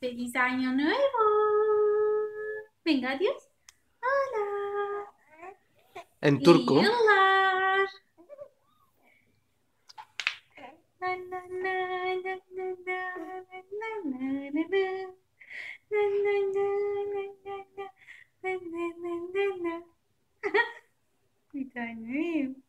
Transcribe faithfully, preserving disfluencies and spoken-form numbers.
¡Feliz año nuevo! Venga, adiós. Hola. En Y turco. yıllar. Na, na, na, na, na, na, na, na, na, na. Na, na, na, na, na, na, na, na, na, na, na. Bir tanem.